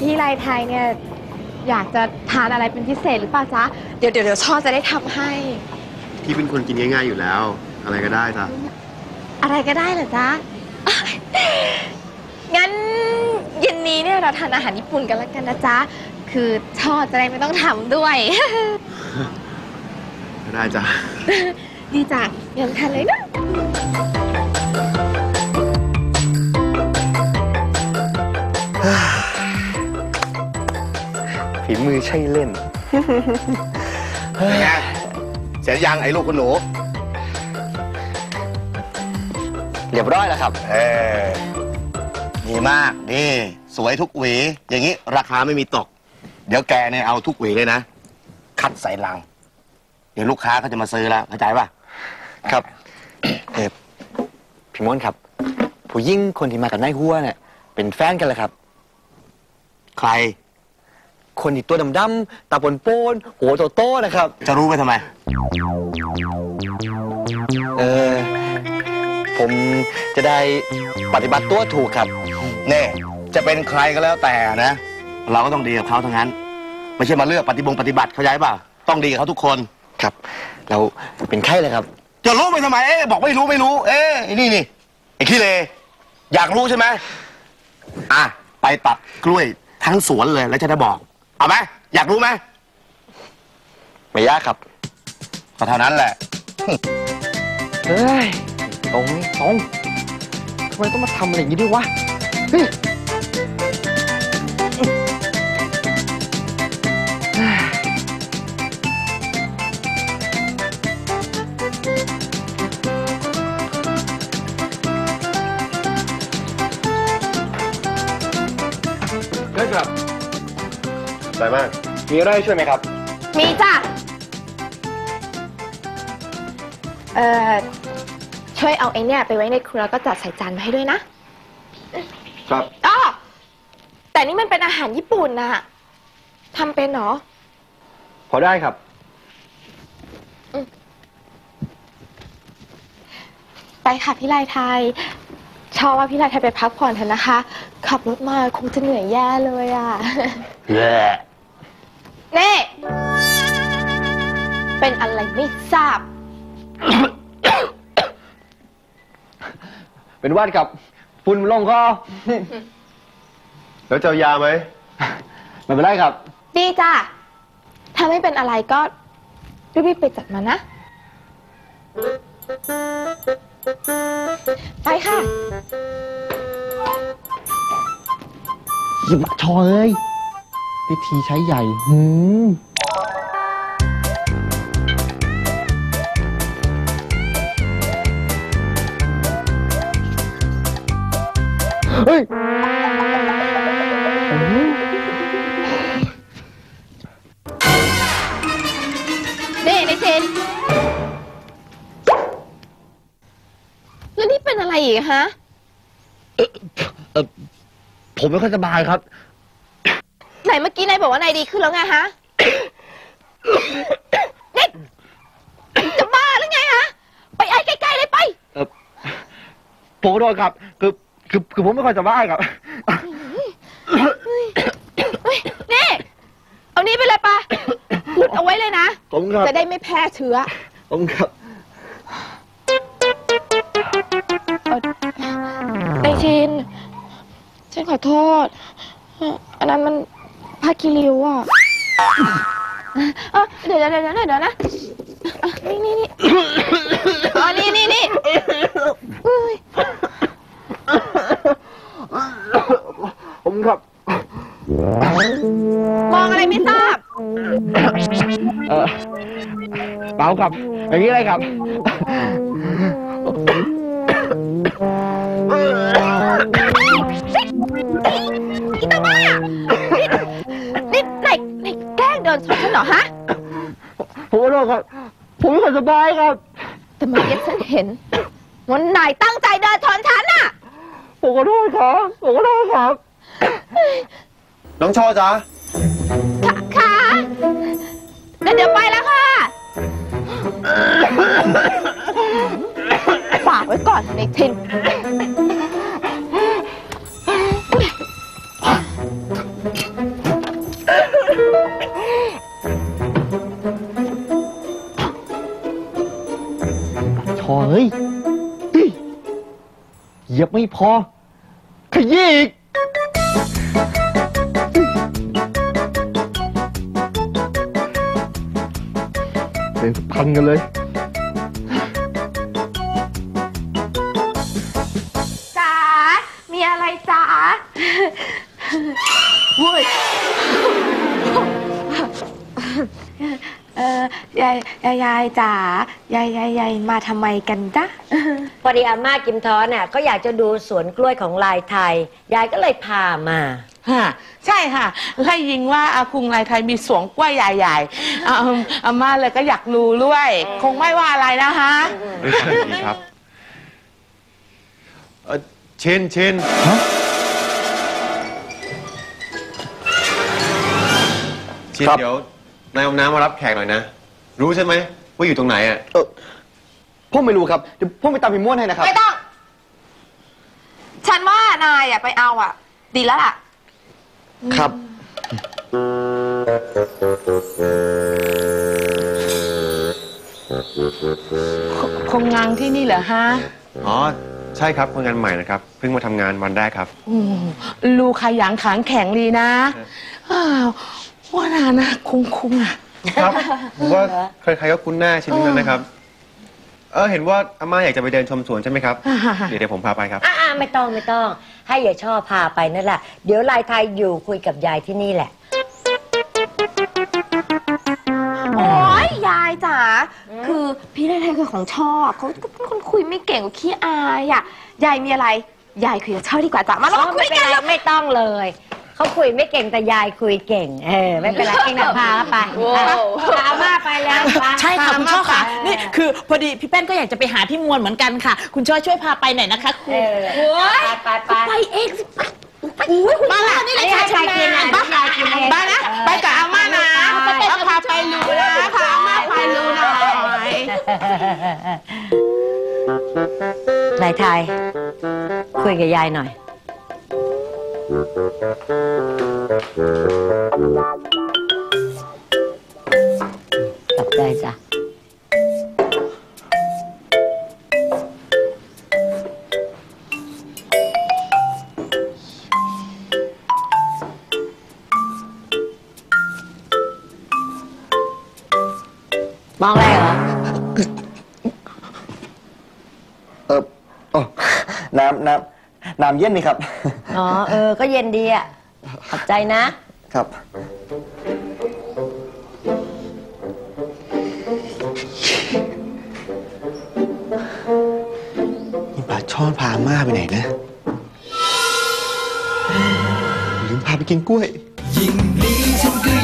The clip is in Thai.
พี่ไรไทยเนี่ยอยากจะทานอะไรเป็นพิเศษหรือเปล่าจ๊ะเดี๋ยวช่อจะได้ทำให้พี่เป็นคนกินง่ายๆอยู่แล้วอะไรก็ได้จ้ะอะไรก็ได้เหรอจ๊ะ งั้นเย็นนี้เนี่ยเราทานอาหารญี่ปุ่นกันแล้วกันนะจ๊ะคือช่อจะได้ไม่ต้องทำด้วยก็ได้จ้ะดีจ้ะงั้นทานเลยนะฝีมือใช่เล่นไงเสร็จยังไอ้ลูกคุณหนูเรียบร้อยแล้วครับดีมากนี่สวยทุกหวีอย่างนี้ราคาไม่มีตกเดี๋ยวแกเนี่ยเอาทุกหวีเลยนะคัดใส่ลังเดี๋ยวลูกค้าเขาจะมาซื้อแล้วเข้าใจป่ะครับพี่ม้วนครับผู้ยิ่งคนที่มากับนายหัวเนี่ยเป็นแฟนกันเลยครับใครคนที่ตัวดำๆตาปนๆหัวโตๆนะครับจะรู้ไปทำไมผมจะได้ปฏิบัติตัวถูกครับเนี่ยจะเป็นใครก็แล้วแต่นะเราก็ต้องดีกับเขาทั้งนั้นไม่ใช่มาเลือกปฏิบัติเข้าใจป่ะต้องดีกับเขาทุกคนครับเราเป็นใครเลยครับจะรู้ไปทำไมบอกไม่รู้นี่ไอ้ขี้เลอยากรู้ใช่ไหมไปตัดกล้วยทั้งสวนเลยแล้วจะได้บอกเอาไหมอยากรู้ไหมไม่ยากครับก็เท่านั้นแหละเฮ้ยตรงทำไมต้องมาทำอะไรอย่างนี้ด้วยวะได้ครับได้มากมีอะไรช่วยไหมครับมีจ้ะช่วยเอาไอ้เนี่ยไปไว้ในครัวแล้วก็จัดใส่จานมาให้ด้วยนะครับแต่นี่มันเป็นอาหารญี่ปุ่นน่ะทำเป็นเหรอพอได้ครับไปค่ะพี่ไรไทยชอบว่าพี่ไรไทยไปพักผ่อนเถอะนะคะขับรถมาคงจะเหนื่อยแย่เลยอ่ะนี่เป็นอะไรไม่ทราบเป็นวัดกับฝุ่นลงคอแล้วเจ้ายาไหมไม่เป็นไรครับดีจ้ะถ้าไม่เป็นอะไรก็รีบๆไปจัดมานะไปค่ะหยิบชอเลยวิธีใช้ใหญ่เฮ้ยนี่ในเชนแล้วนี่เป็นอะไรอีกฮะผมไม่ค่อยสบายครับไหนเมื่อกี้นายบอกว่านายดีขึ้นแล้วไงฮะนี่จะบ้าหรือไงฮะไปไอ้ใกล้ๆเลยไปผมขอโทษครับคือผมไม่ค่อยสบายครับนี่เอานี้ไปเลยปะพูดเอาไว้เลยนะจะได้ไม่แพร่เชื้อผมครับนายชินฉันขอโทษอันนั้นมันผ้าคีริ้วอ่ะเดี๋ยวนะนี่ผมครับมองอะไรไม่ทราบเปล่าครับอย่างนี้เลยครับอีตาบ้านี่ไหนแกล้งเดินชนฉันเหรอฮะผมขอโทษครับผมไม่ค่อยสบายครับแต่เมื่อกี้ฉันเห็นว่านายตั้งใจเดินชนฉันน่ะผมขอโทษครับน้องช่อจ๊ะค่ะเดี๋ยวไปแล้วค่ะฝากไว้ก่อนในทินเไม่พอ ขยี้อีกเป็นพันกันเลยจ๋า มีอะไรจ๋าเว้ยยายจ๋ายายมาทำไมกันจ๊ะพอดีอาม่ากิมท้อน่ะก็อยากจะดูสวนกล้วยของลายไทย ยายก็เลยพามาใช่ค่ะไล่ยิงว่าอาคุงลายไทยมีสวนกล้วยใหญ่ๆอาม่าเลยก็อยากรู้ด้วย คงไม่ว่าอะไรนะคะดีครับชินเดี๋ยวนายเอาน้ำมารับแขกหน่อยนะ รู้ใช่ไหมว่าอยู่ตรงไหนอ่ะพ่อไม่รู้ครับ เดี๋ยวพ่อไปตามพี่ม้วนให้นะครับไม่ต้อง ฉันว่านายไปเอาดีแล้วล่ะครับคงงานที่นี่เหรอฮะอ๋อ ใช่ครับคนงานใหม่นะครับ เพิ่งมาทำงานวันแรกครับลูกขยันขันแข็งดีนะอ้าวว่านานะคุ้งอ่ะครับ ผมว่าใครๆก็คุ้นหน้าชินทั้งนั้นนะครับ เห็นว่าอาม่าอยากจะไปเดินชมสวนใช่ไหมครับ เดี๋ยวผมพาไปครับไม่ต้องให้ยายช่อพาไปนั่นแหละเดี๋ยวลายไทยอยู่คุยกับยายที่นี่แหละโอ๊ยยายจ๋า คือพี่นายไทยคือของชอบเขาเป็นคนคุยไม่เก่งขี้อายยายมีอะไร ยายคุยกับชอบดีกว่าจ้ะมาเราคุไม่ยเป็นกันไรไม่ต้องเลยเขาคุยไม่เก่งแต่ยายคุยเก่งไม่เป็นไรเองนะพาไปพามาไปแล้วใช่ค่ะคุณช่อค่ะนี่คือพอดีพี่แป้นก็อยากจะไปหาพี่มวลเหมือนกันค่ะ คุณช่อช่วยพาไปหน่อยนะคะคุณไปเองสิมาละนี่เลยค่ะให้ยายกินนะยายกินเองไปนะ ไปกับอาม่านะเอาพาไปรูนะพาอาม่าไปรูหน่อยนายไทยคุยกับยายหน่อยขอบใจจ้ะมองอะไรเหรอน้ำเย็นนี่ครับอ๋อก็เย็นดีอ่ะ ขอบใจนะครับนี่ปลาช่อนพาอาม่าไปไหนนะลืมพาไปกินกล้วยยิ่งดีฉันก็